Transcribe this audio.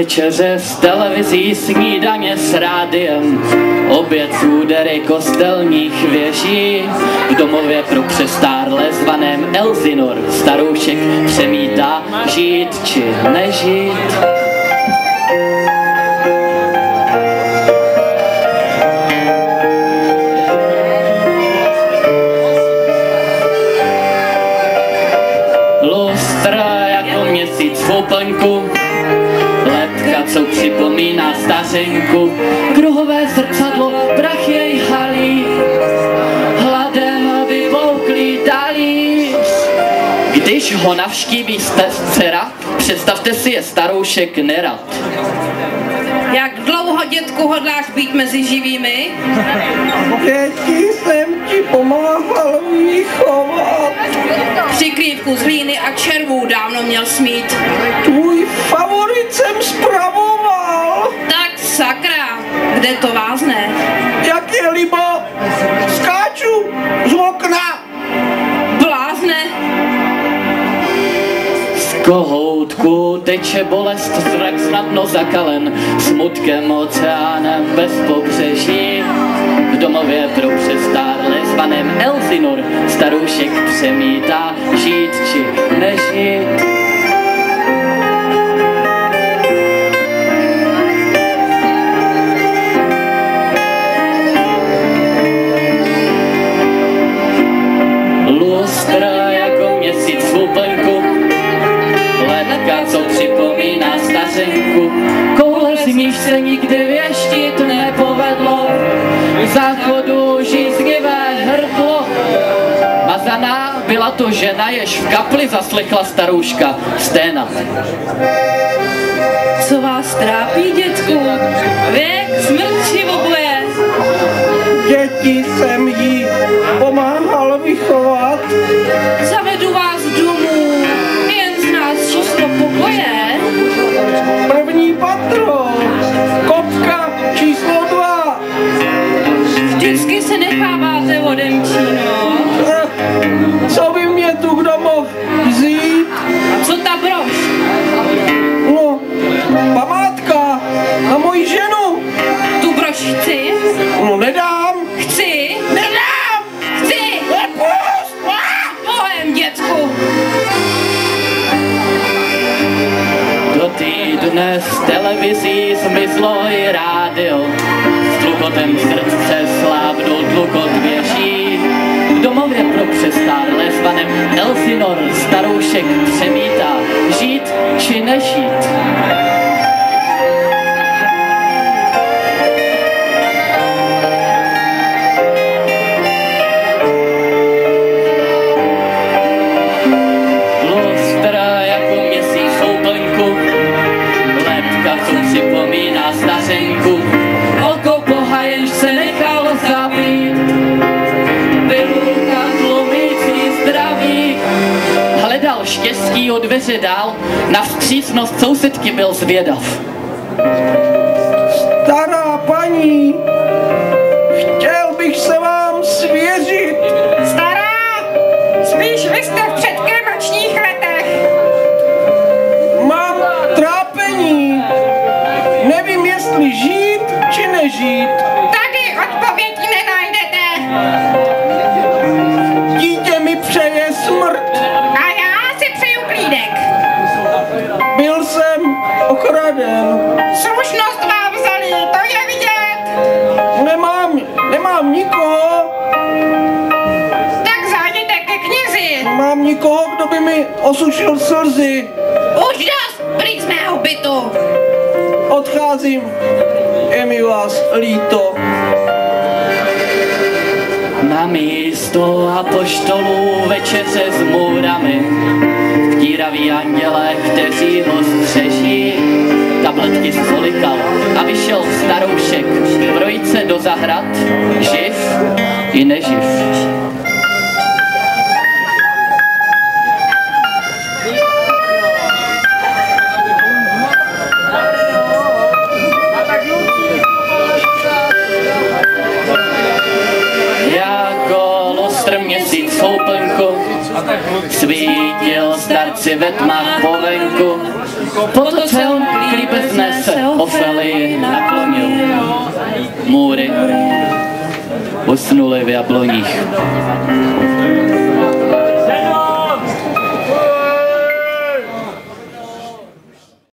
Večeře s televizí, snídaně s rádiem, oběd s údery kostelních věží. V domově pro přestárlé zvaném Elsinor staroušek přemítá žít či nežít. Lustra jako měsíc v úplňku, lepka, co připomíná stařenku, kruhové zrcadlo, prach jej halí, hladem vypouklý talíř. Když ho navštíví dcera, představte si, je staroušek nerad. Jak dlouho, dětku, hodláš být mezi živými? Děti jsem ti pomáhal vychovat. Přikrývku z hlíny a červů dávno měl smít. Tvůj favorit jsem spravoval. Tak sakra, kde to vázne? Jak je libo, skáču z okna. Blázne. Z kohoutku teče bolest, zrak snadno zakalen, smutkem oceánem bez pobřeží. V domově pro přestárlé zvaném Elsinor staroušek přemítá žít či nežít. Lustra jako měsíc v úplňku, ledka, co připomíná stařenku, koule z níž se nikdy věštit nepovedlo, v záchodu žíznivé hrdlo. Mazaná byla to žena, jež v kapli zaslechla starouška sténat. Co vás trápí, dětku? Věk, smrt či oboje? Děti jsem jí pomáhal vychovat. Zavedu vás domů, jen z nás číslo pokoje. První patro, kotka číslo 2. Vždycky se necháváte odemčíno. Co by mě tu kdo mohl vzít? A co ta brož? No, památka na moji ženu. Tu brož chci? No, nedám. Chci? Nedám. Chci! Nepust. Pojem, dětku! Do týdne z televizí zmizlo i rádio, s tlukotem srdce slábnul tlukot věží. V domově pro přestárlé zvaném Elsinor staroušek přemítá žít či nežít. Lustra jako měsíc v úplňku, lepka, co připomíná stařenku, oko boha, jenž se nechal zabít, pilulka tlumící zdraví. Hledal štěstí od dveře dál, na vstřícnost sousedky byl zvědav. Stará paní, chtěl bych se vám svěřit. Stará! Spíš vy jste v předkremačních letech. Mám trápení. Nevím, jestli žít či nežít. Tady odpověď nenajdete. Dítě mi přeje smrt. A já si přeju klídek. Byl jsem okraden. Slušnost vám vzali, to je vidět. Nemám nikoho. Tak zájděte ke knězi. Mám nikoho, kdo by mi osušil slzy. Už dost, pryč z mého bytu. Odcházím. Je mi vás líto. Na místo apoštolů večeře s můrami, vtíraví anděle, kteří ho střeží. Tabletky zvolikal a vyšel staroušek projít se do zahrad, živ i neživ. Jako lustr měsíc houpenko, svítil starci ve tmách po venku, potocel klípec nese, Ofelii naklonil. Můry usnuly v jabloních.